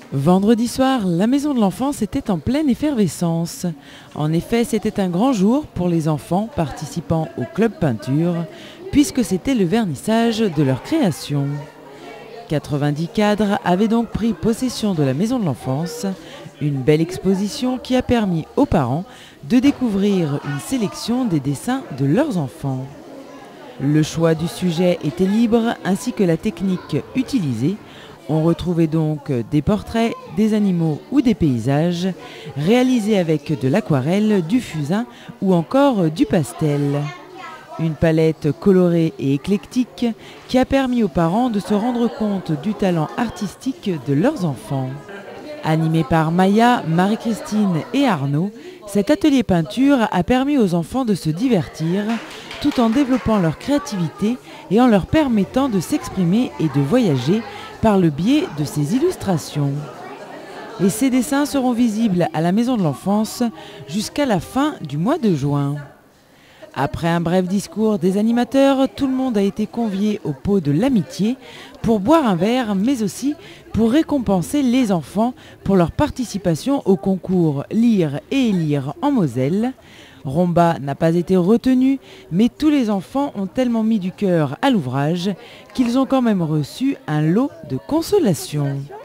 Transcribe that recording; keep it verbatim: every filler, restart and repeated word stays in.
Vendredi soir, la maison de l'enfance était en pleine effervescence. En effet, c'était un grand jour pour les enfants participant au club peinture, puisque c'était le vernissage de leur création. quatre-vingt-dix cadres avaient donc pris possession de la maison de l'enfance, une belle exposition qui a permis aux parents de découvrir une sélection des dessins de leurs enfants. Le choix du sujet était libre ainsi que la technique utilisée. On retrouvait donc des portraits, des animaux ou des paysages réalisés avec de l'aquarelle, du fusain ou encore du pastel. Une palette colorée et éclectique qui a permis aux parents de se rendre compte du talent artistique de leurs enfants. Animé par Maya, Marie-Christine et Arnaud, cet atelier peinture a permis aux enfants de se divertir tout en développant leur créativité et en leur permettant de s'exprimer et de voyager par le biais de ces illustrations. Et ces dessins seront visibles à la Maison de l'Enfance jusqu'à la fin du mois de juin. Après un bref discours des animateurs, tout le monde a été convié au pot de l'amitié pour boire un verre, mais aussi pour récompenser les enfants pour leur participation au concours Lire et élire en Moselle. Romba n'a pas été retenu, mais tous les enfants ont tellement mis du cœur à l'ouvrage qu'ils ont quand même reçu un lot de consolation.